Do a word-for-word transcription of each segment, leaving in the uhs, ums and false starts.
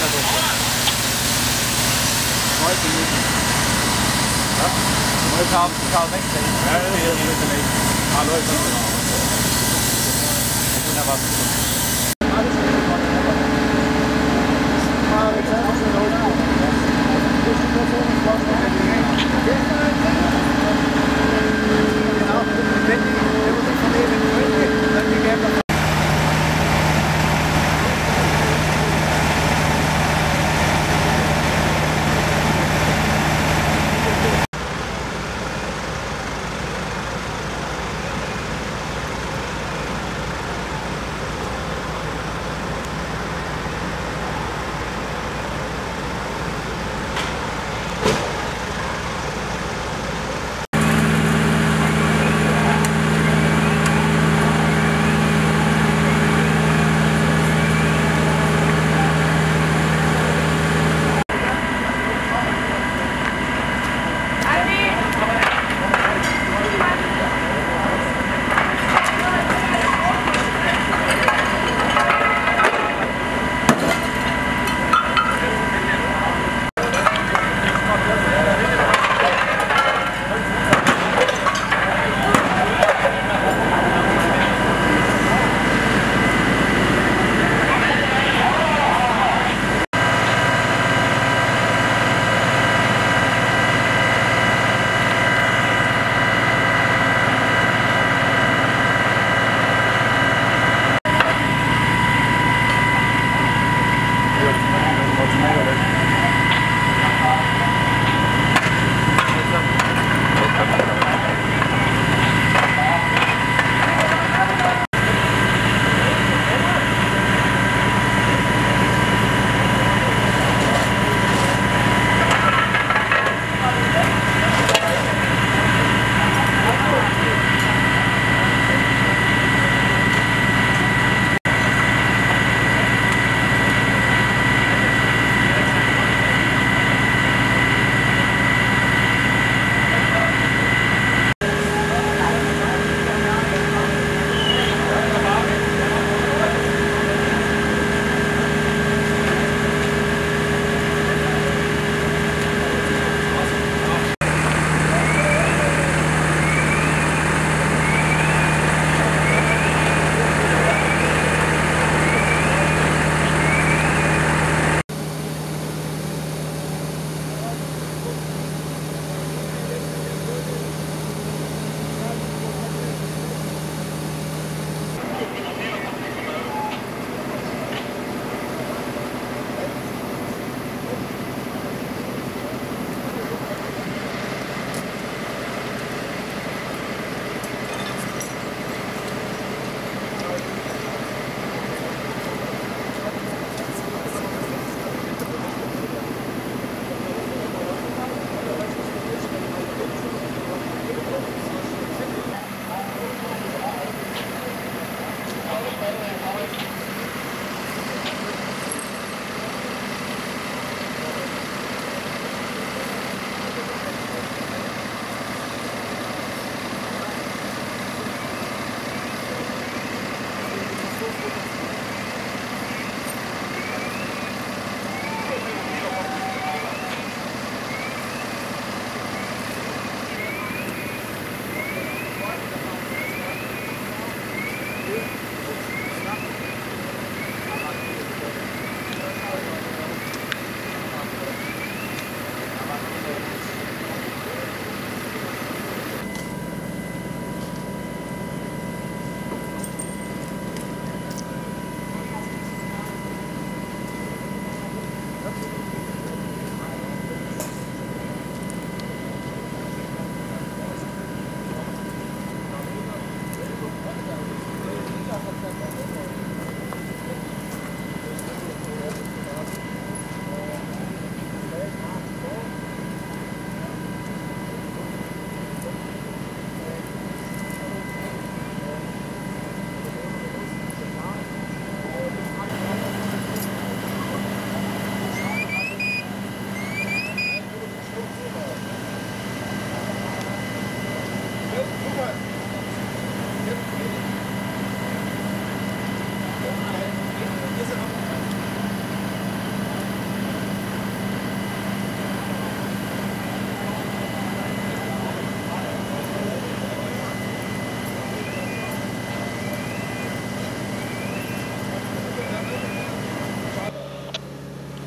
neunzehn Minuten. Ja? neun sechzehn. Ja, das ist nicht. Ah, läuft das genau. Wunderbar.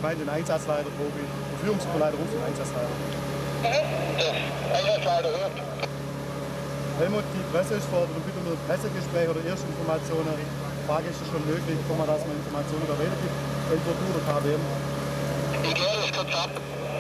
meine den Einsatzleiter, Profi, den Führungsleiter ruft den Einsatzleiter. Einsatzleiter ruft. Helmut, die Presse ist vor, bitte um ein Pressegespräch oder Erstinformationen. Frage, ist es schon möglich, kann man, dass man Informationen da weitergibt, entweder du oder K W M? Ich kläre das kurz ab.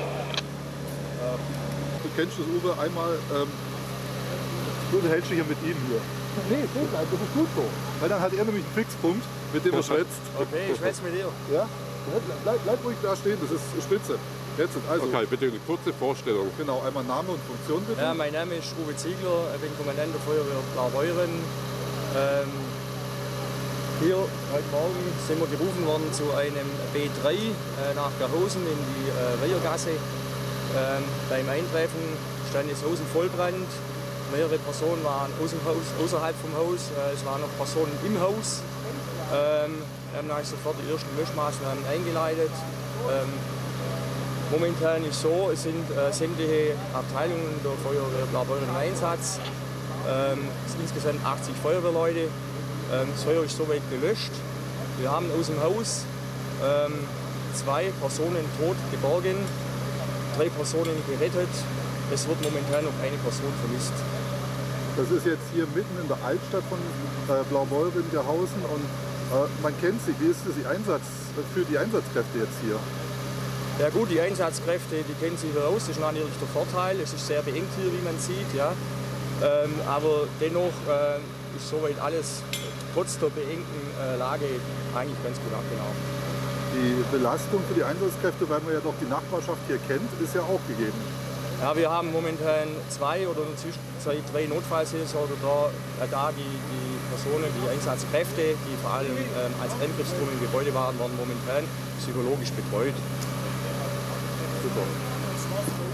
Du kennst das, Uwe, einmal, ähm, du hältst dich ja mit ihm hier. Nee, so bleibt, das ist gut so. Weil dann hat er nämlich einen Fixpunkt, mit dem er schwätzt. Okay, ich schwätze mit dir. Ja? Bleib, bleib ruhig da stehen, das ist spitze. Jetzt, also, Okay, bitte eine kurze Vorstellung. genau, einmal Name und Funktion bitte. Ja, mein Name ist Uwe Ziegler, ich bin Kommandant der Feuerwehr Blaubeuren. Ähm, hier heute Morgen sind wir gerufen worden zu einem B drei äh, nach Gerhausen in die äh, Weihergasse. Ähm, beim Eintreffen stand das Haus in Vollbrand. Mehrere Personen waren aus dem Haus, außerhalb vom Haus. Äh, es waren noch Personen im Haus. Ähm, wir haben dann sofort die ersten Löschmaßnahmen eingeleitet. Ähm, momentan ist so, es sind äh, sämtliche Abteilungen der Feuerwehr Blaubeuren im Einsatz. Ähm, es sind insgesamt achtzig Feuerwehrleute. Ähm, das Feuer ist soweit gelöscht. Wir haben aus dem Haus ähm, zwei Personen tot geborgen, drei Personen gerettet. Es wird momentan noch eine Person vermisst. Das ist jetzt hier mitten in der Altstadt von äh, Blaubeuren, Gerhausen, und äh, man kennt sie. Wie ist das die Einsatz, für die Einsatzkräfte jetzt hier? Ja gut, die Einsatzkräfte, die kennen sich hier aus, das ist natürlich der Vorteil. Es ist sehr beengt hier, wie man sieht. Ja. Ähm, aber dennoch äh, ist soweit alles trotz der beengten äh, Lage eigentlich ganz gut abgelaufen. Die Belastung für die Einsatzkräfte, weil man ja doch die Nachbarschaft hier kennt, ist ja auch gegeben. Ja, wir haben momentan zwei oder in der Zwischenzeit drei Notfallseelsorger da, äh, da die, die Personen, die Einsatzkräfte, die vor allem ähm, als Angriffstruppen im Gebäude waren, werden momentan psychologisch betreut. Super.